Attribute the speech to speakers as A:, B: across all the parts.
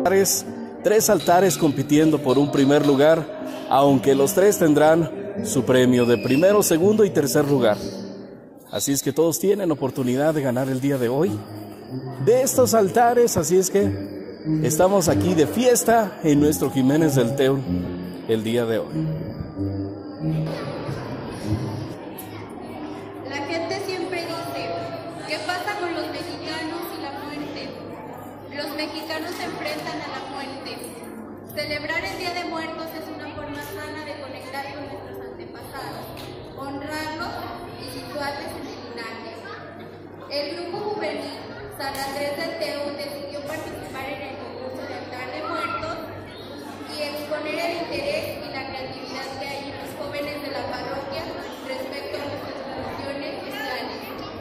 A: Tres altares compitiendo por un primer lugar, aunque los tres tendrán su premio de primero, segundo y tercer lugar. Así es que todos tienen oportunidad de ganar el día de hoy de estos altares, así es que estamos aquí de fiesta en nuestro Jiménez del Teun el día de hoy.
B: La gente siempre dice, ¿qué pasa con los mexicanos y la muerte? Los mexicanos se enfrentan a la muerte. Celebrar el Día de Muertos es una forma sana de conectar con nuestros antepasados, honrarlos y situarles en el linaje. El grupo juvenil San Andrés del Teun decidió participar en el concurso de altar de muertos y exponer el interés y la creatividad que hay en los jóvenes de la parroquia respecto a nuestras tradiciones cristianas.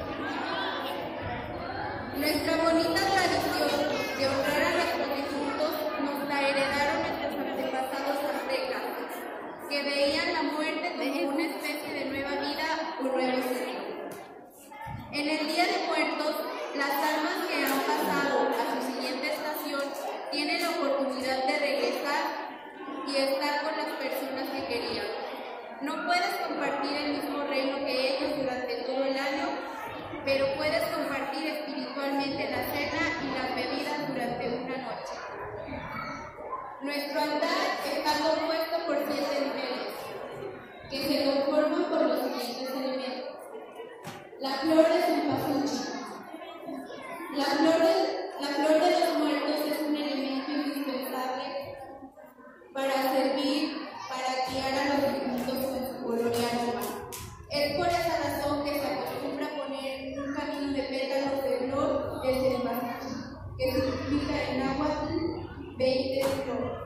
B: Nuestra bonita tradición de honrar a nuestros difuntos nos la heredaron nuestros antepasados aztecas, que veían la muerte como una especie de nueva vida o nuevo ser. En el Día de Muertos, las almas que han pasado a su siguiente estación tienen la oportunidad de regresar y estar con las personas que querían. No puedes compartir el mismo reino que ellos durante todo el año, pero puedes compartir espiritualmente la cena y las bebidas durante una noche. Nuestro altar está compuesto por 7 niveles, que se conforman por los siguientes elementos. La flor de cempasúchil. La flor de los muertos es un elemento indispensable para servir, para guiar a los difuntos en su colonia nueva. Es por esa razón que se acostumbra poner un camino de pétalos de flor de cempasúchil, que significa en náhuatl 20 flor.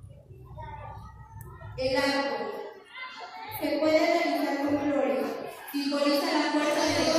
B: El arco se puede realizar con flores, simboliza la fuerza de Dios.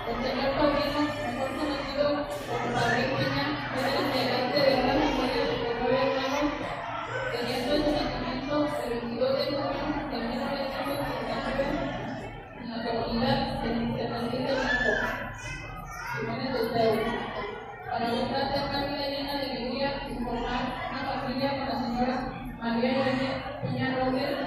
C: El señor Paulino, mejor conocido como Gabriel Peña, era el integrante de una familia de 9 hermanos, teniendo su nacimiento el 22 de junio de 1969 en la comunidad de Independiente de México, Jiménez de Estero. Para contar de una vida llena de alegría y formar una familia con la señora María Irene Peña Robles,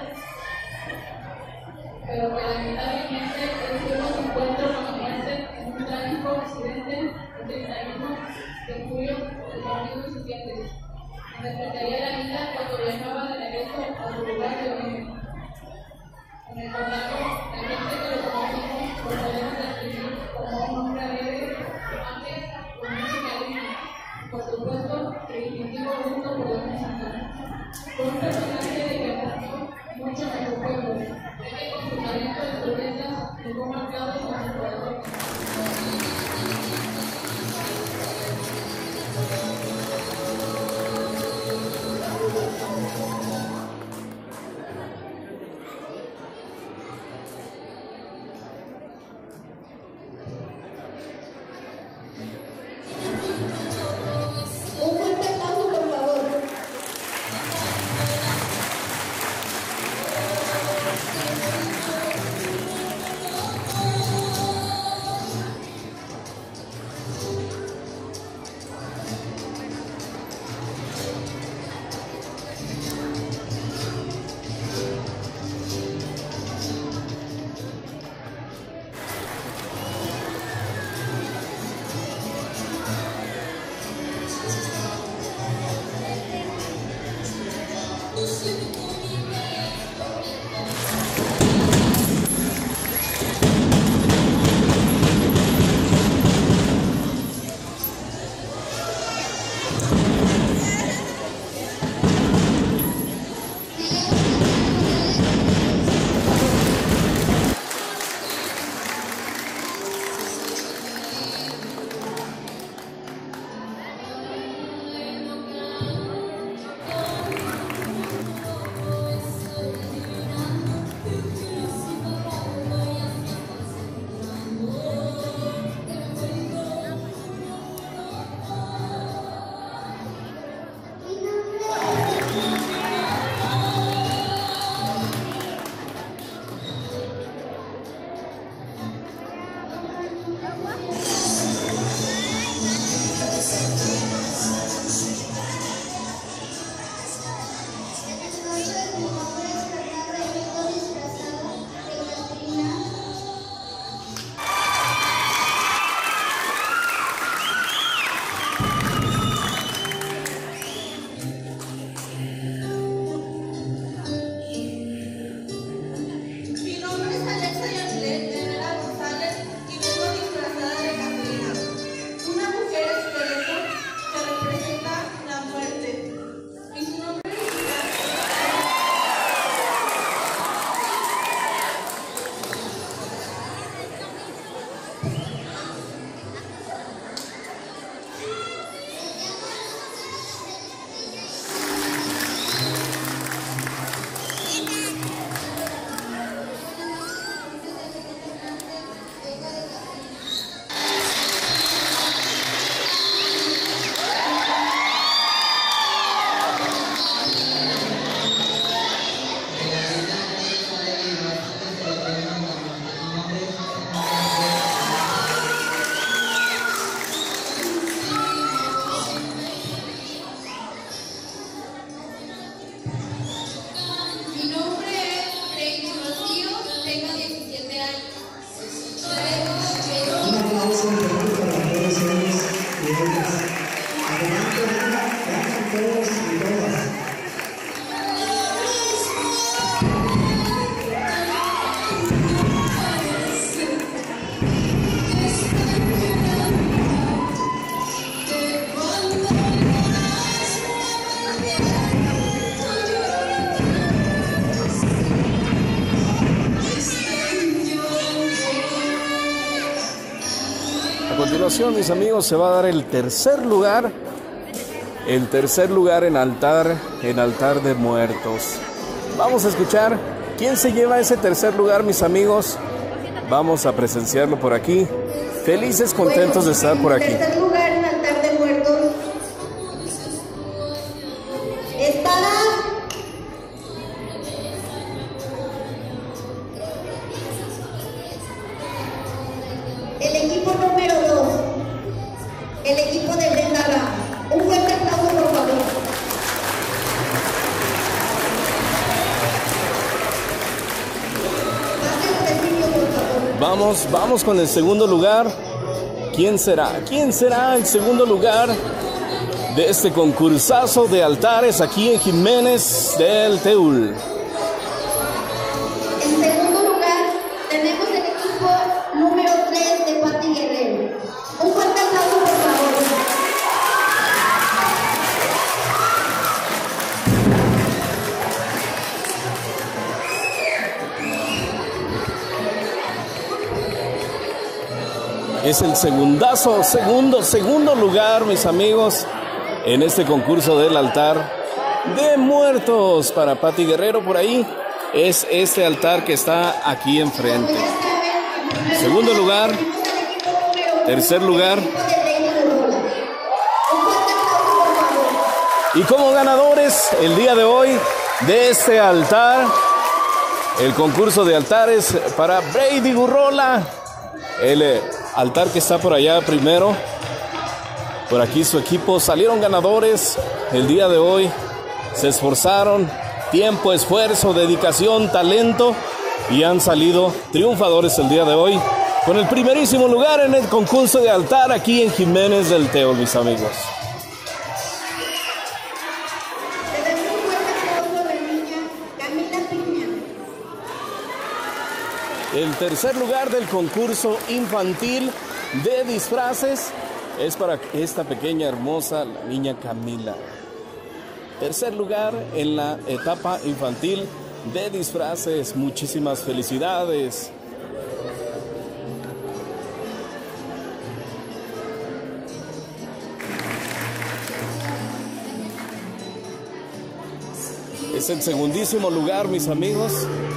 C: pero que lamentablemente el cielo se encuentra con la muerte en un trágico accidente el 31 de julio del 2017. Respetaría la vida cuando viajaba de regreso a su lugar de origen. Recordando la gente que lo conocimos, lo podemos describir como un hombre alegre, amable, con mucho cariño. Por supuesto, el distintivo gusto por la música. Fue un personaje de que aportó mucho a nuestro pueblo, ya que con su talento de sorpresas dejó marcado con su corazón.
D: Un fuerte aplauso, por favor.
A: A continuación, mis amigos, se va a dar el tercer lugar en altar de muertos. Vamos a escuchar quién se lleva ese tercer lugar, mis amigos. Vamos a presenciarlo por aquí. Felices, contentos de estar por aquí.
D: En tercer lugar, en altar de muertos, está el equipo número 2, el equipo de Brenda Ramos. Un fuerte aplauso, por favor.
A: Vamos con el segundo lugar. ¿Quién será? ¿Quién será el segundo lugar de este concursazo de altares aquí en Jiménez del Teúl?
D: En segundo lugar, tenemos el equipo número 3 de Pati Guerrero. Un fuerte aplauso, por favor.
A: Es el segundo lugar, mis amigos, en este concurso del altar de muertos para Pati Guerrero. Por ahí es este altar que está aquí enfrente. Segundo lugar, tercer lugar. Y como ganadores el día de hoy de este altar, el concurso de altares para Brady Gurrola, el altar que está por allá primero, por aquí su equipo, salieron ganadores el día de hoy, se esforzaron, tiempo, esfuerzo, dedicación, talento, y han salido triunfadores el día de hoy, con el primerísimo lugar en el concurso de altar aquí en Jiménez del Teúl, mis amigos. El tercer lugar del concurso infantil de disfraces es para esta pequeña hermosa, la niña Camila. Tercer lugar en la etapa infantil de disfraces. Muchísimas felicidades. Es el segundísimo lugar, mis amigos,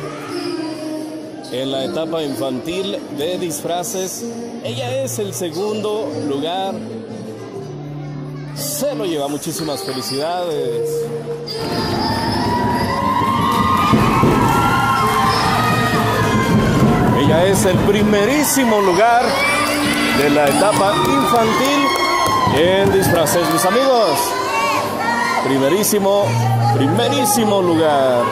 A: en la etapa infantil de disfraces. Ella es el segundo lugar. Se lo lleva. Muchísimas felicidades. Ella es el primerísimo lugar de la etapa infantil en disfraces, mis amigos. Primerísimo lugar.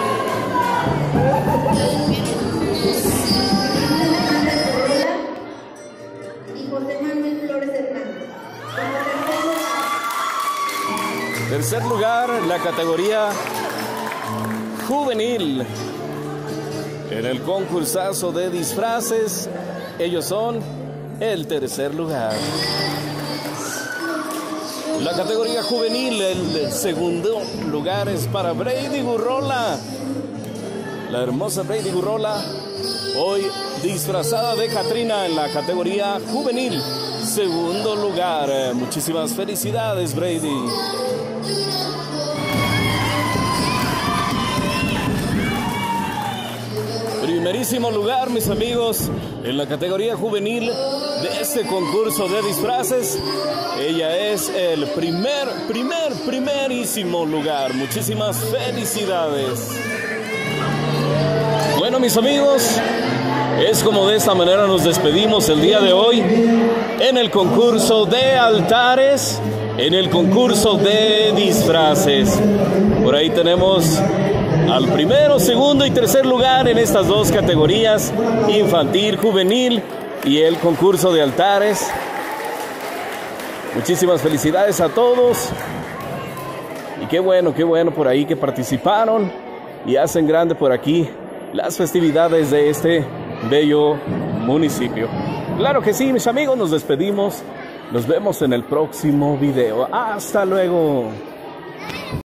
A: Tercer lugar, la categoría juvenil. En el concursazo de disfraces, ellos son el tercer lugar. La categoría juvenil, el segundo lugar es para Brady Gurrola. La hermosa Brady Gurrola, hoy disfrazada de Catrina en la categoría juvenil. Segundo lugar. Muchísimas felicidades, Brady. Primerísimo lugar, mis amigos, en la categoría juvenil de este concurso de disfraces. Ella es el primerísimo lugar. Muchísimas felicidades. Bueno, mis amigos, es como de esta manera nos despedimos el día de hoy en el concurso de altares, en el concurso de disfraces. Por ahí tenemos al primero, segundo y tercer lugar en estas dos categorías, infantil, juvenil y el concurso de altares. Muchísimas felicidades a todos. Y qué bueno por ahí que participaron y hacen grande por aquí las festividades de este bello municipio. Claro que sí, mis amigos, nos despedimos. Nos vemos en el próximo video. ¡Hasta luego!